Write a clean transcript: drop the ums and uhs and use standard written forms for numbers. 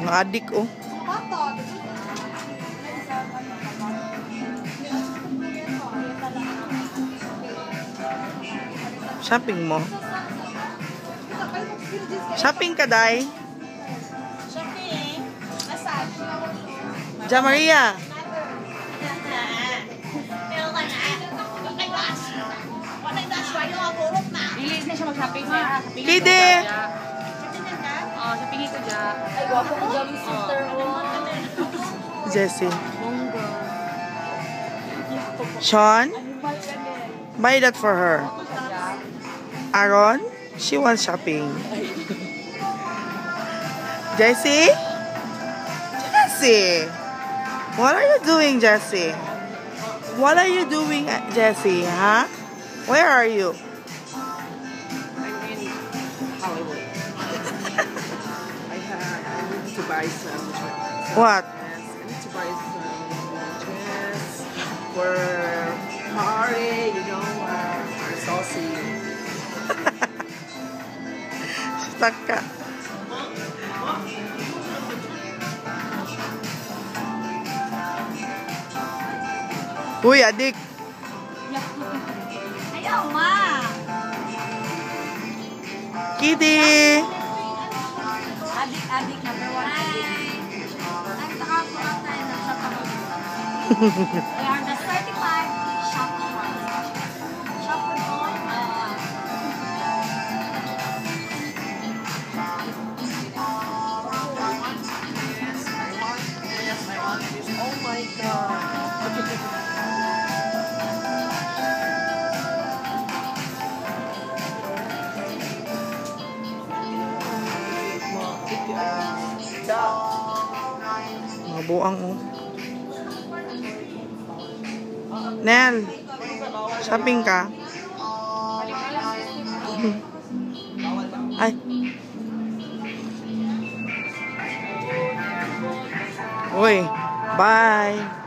Mga adik, oh. Shopping mo? Shopping ka, Day? Shopping? Nasaan? Ja Maria. Pero ka na. Pagkagaas. Pagkagaas, wala yung apurot na. Ilis na siya mag-shopping na. Kide! Oh, shopping ko dyan. Ay, guwapo ko dyan yung sister mo. Jessie. Monggo. Sean? Buy that for her. Aaron? She wants shopping. Jessie? Jessie! What are you doing, Jessie? What are you doing, Jessie? Huh? Where are you? I'm in Hollywood. I need to buy some What? dress. I need to buy some dress for party, you know, for saucy. Stuck ka. Uy, adik. Ayaw, ma. Kitty! Adik, number 1 adik. Ang nakakuha tayo ng shop. We are the certified shop. Shop with all. Oh my God. Mga buang, oh. Nel, shopping ka? Ay. Uy, bye.